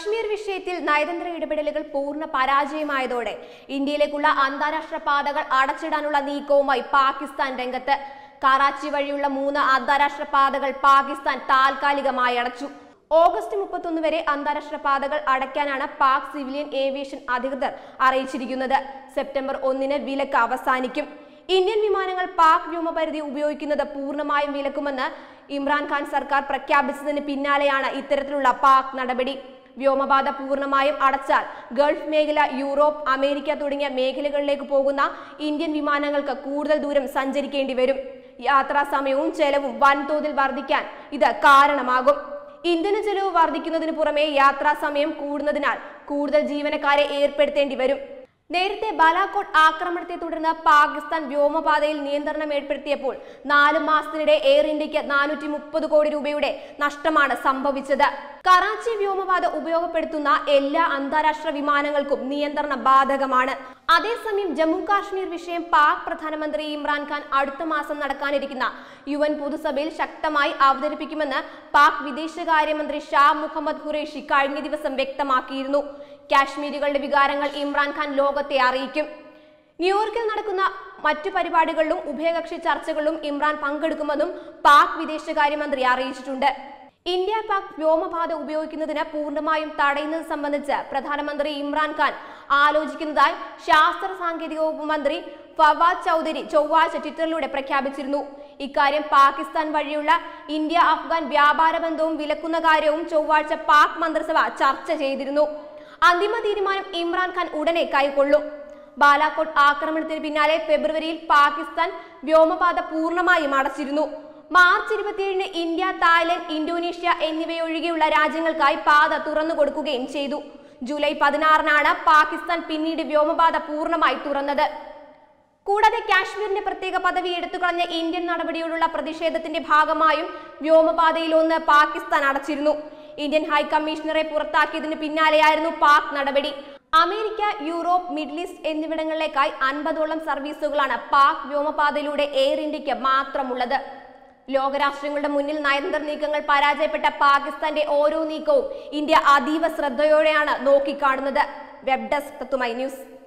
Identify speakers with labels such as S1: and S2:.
S1: കശ്മീർ വിഷയത്തിൽ നയതന്ത്ര ഇടപെടലുകൾ പൂർണ്ണ പരാജയമായതോടെ ഇന്ത്യയിലേക്കുള്ള അന്താരാഷ്ട്ര പാതകൾ അടച്ചിടാനുള്ള നീക്കവുമായി പാകിസ്ഥാൻ രംഗത്ത്. കറാച്ചി വഴിയുള്ള 3 അന്താരാഷ്ട്ര പാതകൾ പാകിസ്ഥാൻ താൽക്കാലികമായി അടച്ചു. ഓഗസ്റ്റ് 31 വരെ അന്താരാഷ്ട്ര പാതകൾ അടയ്ക്കാനാണ് പാക് സിവിലിയൻ ഏവിയേഷൻ അധികൃതർ അറിയിച്ചിരിക്കുന്നത്. സെപ്റ്റംബർ 1-ന് വിലക്ക് അവസാനിക്കും. ഇന്ത്യൻ വിമാനങ്ങൾ പാക് വ്യോമപരിധി ഉപയോഗിക്കുന്നത് പൂർണ്ണമായും വിലക്കുമെന്ന് ഇമ്രാൻഖാൻ സർക്കാർ പ്രഖ്യാപിച്ചതിന് പിന്നാലെയാണ് ഇത്തരത്തിലുള്ള പാക് നടപടി. വ്യോമപാത പൂർണ്ണമായും അടച്ചാൽ ഗൾഫ് മേഖല, യൂറോപ്പ്, അമേരിക്ക തുടങ്ങിയ മേഖലകളിലേക്ക് പോകുന്ന ഇന്ത്യൻ വിമാനങ്ങൾക്ക് കൂടുതൽ ദൂരം സഞ്ചരിക്കേണ്ടി വരും. യാത്രാ സമയവും ചെലവും വൻതോതിൽ വർദ്ധിക്കാൻ ഇത് കാരണമാകും. ഇന്ധന ചെലവ് വർദ്ധിക്കുന്നതിന് പുറമെ യാത്രാ സമയം കൂടുന്നതിനാൽ കൂടുതൽ ജീവനക്കാരെ ഏർപ്പെടുത്തേണ്ടി വരും. നേരത്തെ ബാലാകോട്ട് ആക്രമണത്തെ തുടർന്ന് പാകിസ്ഥാൻ വ്യോമപാതയിൽ നിയന്ത്രണം ഏർപ്പെടുത്തിയപ്പോൾ 4 മാസത്തിനിടെ എയർ ഇന്ത്യക്ക് 430 കോടി രൂപയുടെ നഷ്ടമാണ് സംഭവിച്ചത്. കറാച്ചി വ്യോമപാത ഉപയോഗപ്പെടുത്തുന്ന എല്ലാ അന്താരാഷ്ട്ര വിമാനങ്ങൾക്കും നിയന്ത്രണം ബാധകമാണ്. അതേസമയം ജമ്മു കാശ്മീർ വിഷയം പാക് പ്രധാനമന്ത്രി ഇമ്രാൻഖാൻ അടുത്ത മാസം നടക്കാനിരിക്കുന്ന UN പൊതുസഭയിൽ ശക്തമായി അവതരിപ്പിക്കുമെന്ന് പാക് വിദേശകാര്യമന്ത്രി ഷാ മുഹമ്മദ് ഖുറേഷി കഴിഞ്ഞ ദിവസം വ്യക്തമാക്കിയിരുന്നു. കാശ്മീരികളുടെ വികാരങ്ങൾ ഇമ്രാൻഖാൻ ലോകത്തെ അറിയിക്കും. ന്യൂയോർക്കിൽ നടക്കുന്ന മറ്റു പരിപാടികളിലും ഉഭയകക്ഷി ചർച്ചകളിലും ഇമ്രാൻ പങ്കെടുക്കുമെന്നും പാക് വിദേശകാര്യമന്ത്രി അറിയിച്ചിട്ടുണ്ട്. ഇന്ത്യ പാക് വ്യോമപാത ഉപയോഗിക്കുന്നതിന് പൂർണ്ണമായും തടയുന്നത് സംബന്ധിച്ച് പ്രധാനമന്ത്രി ഇമ്രാൻഖാൻ ആലോചിക്കുന്നതായി ശാസ്ത്ര സാങ്കേതിക വകുപ്പ് മന്ത്രി ഫവാദ് ചൗധരി ചൊവ്വാഴ്ച ട്വിറ്ററിലൂടെ പ്രഖ്യാപിച്ചിരുന്നു. ഇക്കാര്യം പാകിസ്ഥാൻ വഴിയുള്ള ഇന്ത്യ അഫ്ഗാൻ വ്യാപാര ബന്ധവും വിലക്കുന്ന കാര്യവും ചൊവ്വാഴ്ച പാക് മന്ത്രിസഭ ചർച്ച ചെയ്തിരുന്നു. അന്തിമ തീരുമാനം ഇമ്രാൻഖാൻ ഉടനെ കൈക്കൊള്ളും. ബാലാകോട്ട് ആക്രമണത്തിന് പിന്നാലെ ഫെബ്രുവരിയിൽ പാകിസ്ഥാൻ വ്യോമപാത പൂർണ്ണമായും അടച്ചിരുന്നു. മാർച്ച് 27-ന് ഇന്ത്യ, തായ്ലൻഡ്, ഇന്തോനേഷ്യ എന്നിവയൊഴികെയുള്ള രാജ്യങ്ങൾക്കായി പാത തുറന്നു കൊടുക്കുകയും ചെയ്തു. ജൂലൈ 16-നാണ് പാകിസ്ഥാൻ പിന്നീട് വ്യോമപാത പൂർണ്ണമായി തുറന്നത്. കൂടാതെ കാശ്മീരിന്റെ പ്രത്യേക പദവി എടുത്തുകളഞ്ഞ ഇന്ത്യൻ നടപടിയോടുള്ള പ്രതിഷേധത്തിന്റെ ഭാഗമായും വ്യോമപാതയിലൊന്ന് പാകിസ്ഥാൻ അടച്ചിരുന്നു. ഇന്ത്യൻ ഹൈക്കമ്മീഷണറെ പുറത്താക്കിയതിനു പിന്നാലെയായിരുന്നു പാക് നടപടി. അമേരിക്ക, യൂറോപ്പ്, മിഡിൽ ഈസ്റ്റ് എന്നിവിടങ്ങളിലേക്കായി 50ഓളം സർവീസുകളാണ് പാക് വ്യോമപാതയിലൂടെ എയർ ഇന്ത്യക്ക് മാത്രമുള്ളത്. ലോകരാഷ്ട്രങ്ങളുടെ മുന്നിൽ നയതന്ത്ര നീക്കങ്ങൾ പരാജയപ്പെട്ട പാകിസ്ഥാന്റെ ഓരോ നീക്കവും ഇന്ത്യ അതീവ ശ്രദ്ധയോടെയാണ് നോക്കിക്കാണുന്നത്. വെബ് ഡെസ്ക് തത്തുമൈ ന്യൂസ്.